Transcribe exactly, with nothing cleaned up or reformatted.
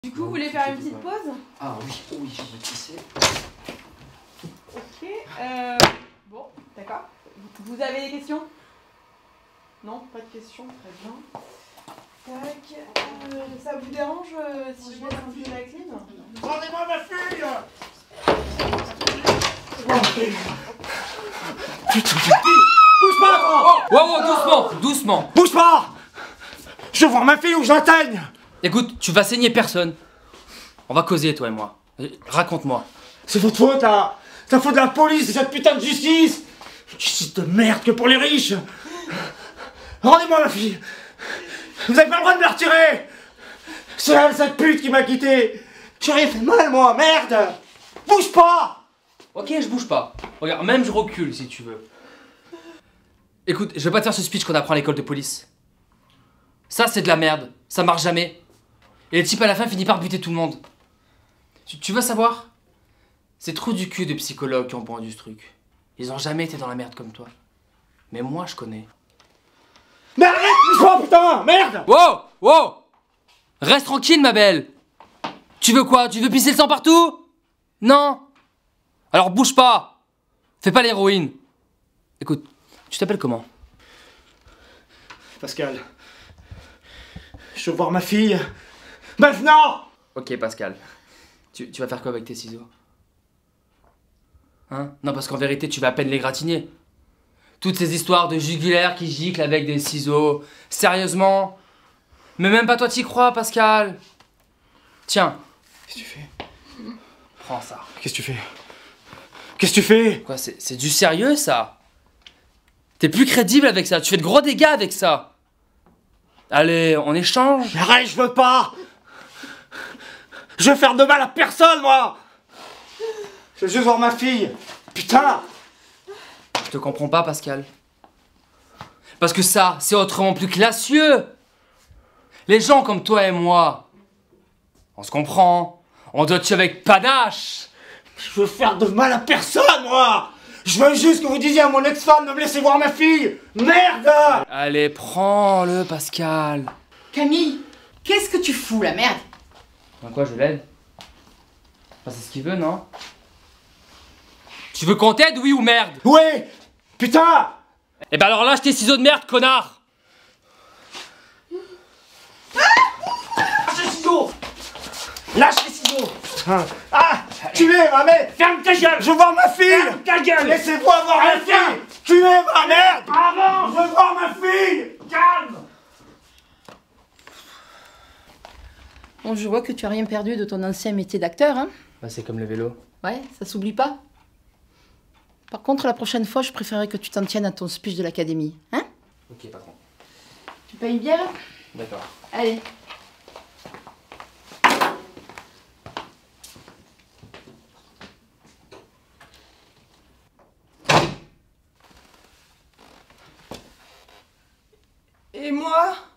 Du coup, vous voulez faire une petite pause? Ah oui, oui, j'aimerais tisser. Ok, euh... bon, d'accord. Vous avez des questions? Non, pas de questions, très bien. Tac, euh, ça vous dérange euh, si je laisse un peu la clim? Rendez-moi ma fille! Putain, bouge pas, toi! Wow, wow, doucement, doucement. Bouge pas! Je veux voir ma fille ou je l'atteigne! Écoute, tu vas saigner personne. On va causer, toi et moi. Raconte-moi. C'est votre faute, là! C'est la faute de la police et cette putain de justice! Justice de merde que pour les riches! Rendez-moi ma fille! Vous avez pas le droit de me la retirer! C'est elle, cette pute, qui m'a quitté! J'ai rien fait de mal, moi, merde! Bouge pas! Ok, je bouge pas. Regarde, même je recule si tu veux. Écoute, je vais pas te faire ce speech qu'on apprend à l'école de police. Ça, c'est de la merde. Ça marche jamais. Et le type à la fin finit par buter tout le monde. Tu, tu veux savoir? C'est trop du cul de psychologues qui ont pondu ce truc. Ils ont jamais été dans la merde comme toi. Mais moi, je connais. Mais arrête, bouge pas, putain! Merde! Wow! Wow! Reste tranquille, ma belle! Tu veux quoi? Tu veux pisser le sang partout? Non? Alors bouge pas! Fais pas l'héroïne! Écoute, tu t'appelles comment? Pascal. Je veux voir ma fille. Maintenant! Ok, Pascal. Tu, tu vas faire quoi avec tes ciseaux? Hein? Non, parce qu'en vérité, tu vas à peine les gratigner. Toutes ces histoires de jugulaires qui giclent avec des ciseaux. Sérieusement? Mais même pas toi t'y crois, Pascal. Tiens. Qu'est-ce que tu fais? Prends ça. Qu'est-ce que tu fais? Qu'est-ce que tu fais? Quoi, c'est c'est du sérieux, ça? T'es plus crédible avec ça. Tu fais de gros dégâts avec ça. Allez, on échange? Arrête, je veux pas! Je veux faire de mal à personne, moi! Je veux juste voir ma fille! Putain! Je te comprends pas, Pascal. Parce que ça, c'est autrement plus classieux. Les gens comme toi et moi, on se comprend. On doit tuer avec panache. Je veux faire de mal à personne, moi! Je veux juste que vous disiez à mon ex-femme de me laisser voir ma fille! Merde! Allez, prends-le, Pascal. Camille, qu'est-ce que tu fous, la merde? Dans quoi, je l'aide? Enfin, c'est ce qu'il veut, non? Tu veux qu'on t'aide, oui ou merde? Ouais! Putain! Eh ben alors lâche tes ciseaux de merde, connard! Lâche les ciseaux! Lâche les ciseaux! Putain. Ah! Tuez ma mère! Ferme ta gueule! Je veux voir ma fille! Ferme ta gueule! Laissez-moi voir ma fille! Tuez ma merde! Avant! Je veux voir ma fille! Calme! Bon, je vois que tu as rien perdu de ton ancien métier d'acteur, hein? Bah c'est comme le vélo. Ouais, ça s'oublie pas. Par contre, la prochaine fois, je préférerais que tu t'en tiennes à ton speech de l'académie, hein? Ok, patron. Tu payes bien? D'accord. Allez. Et moi?